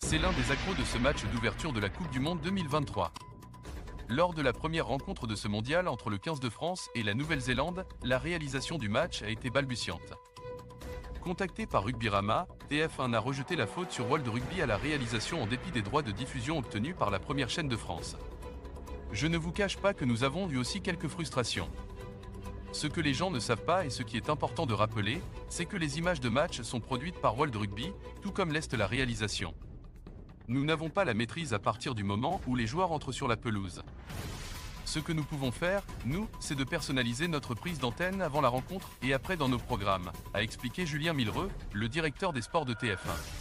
C'est l'un des accros de ce match d'ouverture de la Coupe du Monde 2023. Lors de la première rencontre de ce mondial entre le 15 de France et la Nouvelle-Zélande, la réalisation du match a été balbutiante. Contacté par Rugbyrama, TF1 a rejeté la faute sur World Rugby à la réalisation en dépit des droits de diffusion obtenus par la première chaîne de France. Je ne vous cache pas que nous avons eu aussi quelques frustrations. Ce que les gens ne savent pas et ce qui est important de rappeler, c'est que les images de match sont produites par World Rugby, tout comme l'est la réalisation. Nous n'avons pas la maîtrise à partir du moment où les joueurs entrent sur la pelouse. Ce que nous pouvons faire, nous, c'est de personnaliser notre prise d'antenne avant la rencontre et après dans nos programmes, a expliqué Julien Millereux, le directeur des sports de TF1.